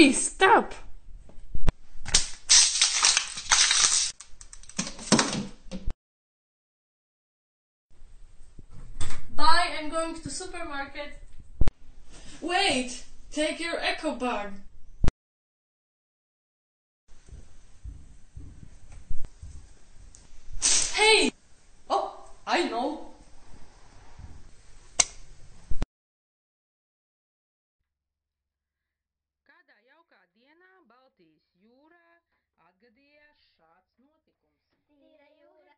Hey, stop! Bye, I'm going to supermarket. Wait, take your echo bag. Hey! Oh, I know. Kādā jaukā dienā Baltijas jūrā atgadījās šāds notikums. Tīra jūra,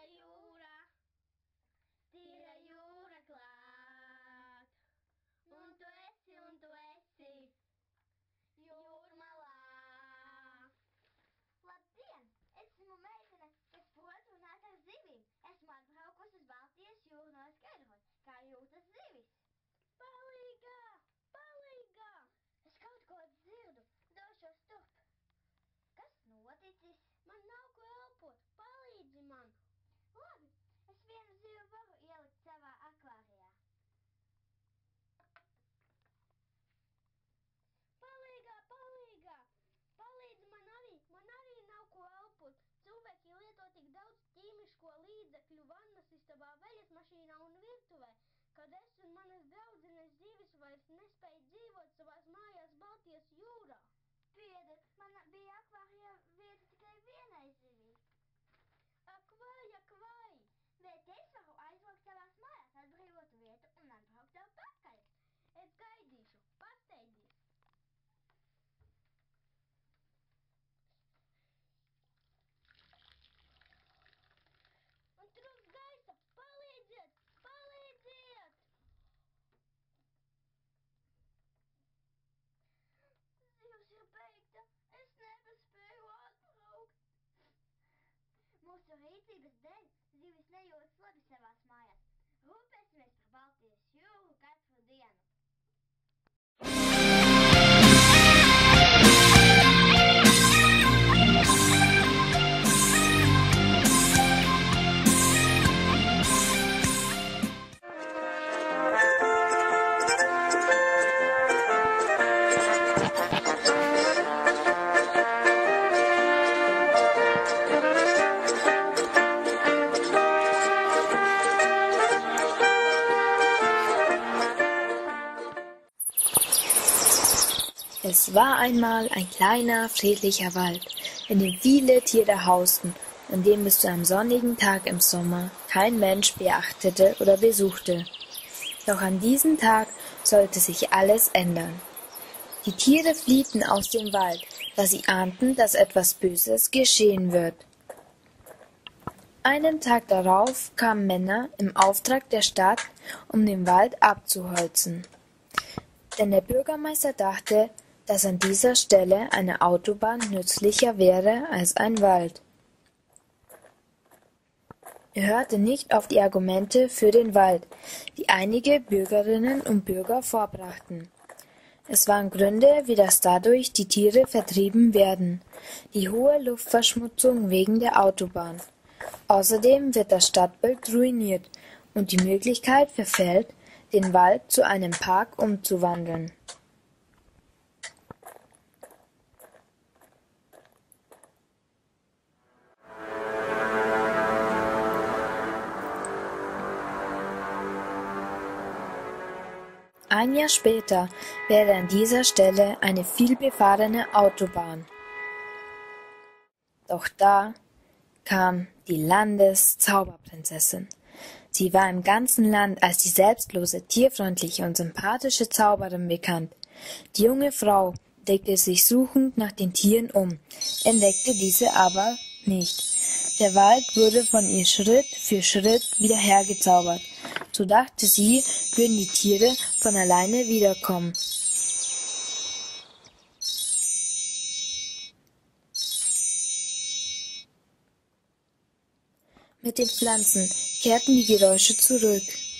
klāt. Un tu esi jūrmalā. Labdien! Esmu meitene, kas prot runāt ar zivīm. Esmu atbraukusi uz Baltijas jūru noskaidrot, kā jūtas zivis. Palīgā! Es kaut ko dzirdu. Došos turp. Kas noticis? Man nav ko elpot. Palīdzi man. Labi, es vienu zivu varu ielikt savā akvārijā. Palīgā! Palīdzi man arī nav ko elpot. Cilvēki lieto tik daudz ķīmisko līdzekļu vannas istabā, veļas mašīnā un virtuvē, kad es un manas draudzenes zivis vairs nespēja dzīvot savās mājās Baltijas jūrā. Pieder, man bija akvārijā vieta tikai vienai zivī. Ak vai! Bet es varu aizlikt savās mājās atbrīvotu vietu un atbraukt tev pakaļ. Es gaidīšu, pasteidzies. Un trūkst gaisa, palīdziet! Zivs ir beigta, es nespēju atbraukt. Mūsu rīcības dēļ zivis nejūtas labi savās mājās. Rūpēsimies par Baltijas jūru katru dienu. Es war einmal ein kleiner, friedlicher Wald, in dem viele Tiere hausten und den bis zu einem sonnigen Tag im Sommer kein Mensch beachtete oder besuchte. Doch an diesem Tag sollte sich alles ändern. Die Tiere fliehten aus dem Wald, da sie ahnten, dass etwas Böses geschehen wird. Einen Tag darauf kamen Männer im Auftrag der Stadt, um den Wald abzuholzen. Denn der Bürgermeister dachte, dass an dieser Stelle eine Autobahn nützlicher wäre als ein Wald. Er hörte nicht auf die Argumente für den Wald, die einige Bürgerinnen und Bürger vorbrachten. Es waren Gründe, wie dass dadurch die Tiere vertrieben werden, die hohe Luftverschmutzung wegen der Autobahn. Außerdem wird das Stadtbild ruiniert und die Möglichkeit verfällt, den Wald zu einem Park umzuwandeln. Ein Jahr später wäre an dieser Stelle eine vielbefahrene Autobahn. Doch da kam die Landeszauberprinzessin. Sie war im ganzen Land als die selbstlose, tierfreundliche und sympathische Zauberin bekannt. Die junge Frau blickte sich suchend nach den Tieren um, entdeckte diese aber nicht. Der Wald wurde von ihr Schritt für Schritt wieder hergezaubert. So dachte sie, würden die Tiere von alleine wiederkommen. Mit den Pflanzen kehrten die Geräusche zurück.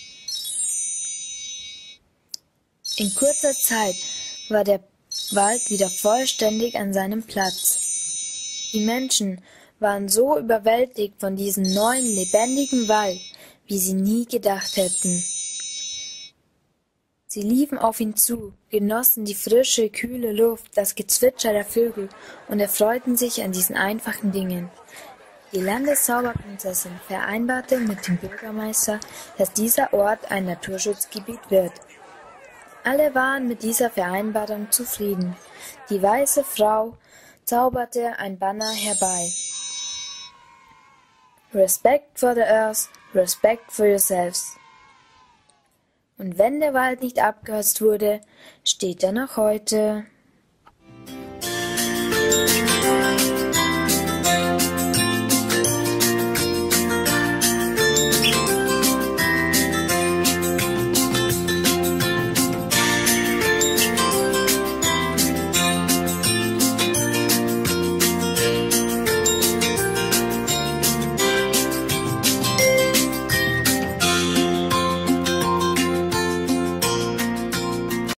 In kurzer Zeit war der Wald wieder vollständig an seinem Platz. Die Menschen waren so überwältigt von diesem neuen, lebendigen Wald, wie sie nie gedacht hätten. Sie liefen auf ihn zu, genossen die frische, kühle Luft, das Gezwitscher der Vögel und erfreuten sich an diesen einfachen Dingen. Die Landeszauberprinzessin vereinbarte mit dem Bürgermeister, dass dieser Ort ein Naturschutzgebiet wird. Alle waren mit dieser Vereinbarung zufrieden. Die weiße Frau zauberte ein Banner herbei. Respect for the earth, respect for yourselves. Und wenn der Wald nicht abgeholzt wurde, steht er noch heute.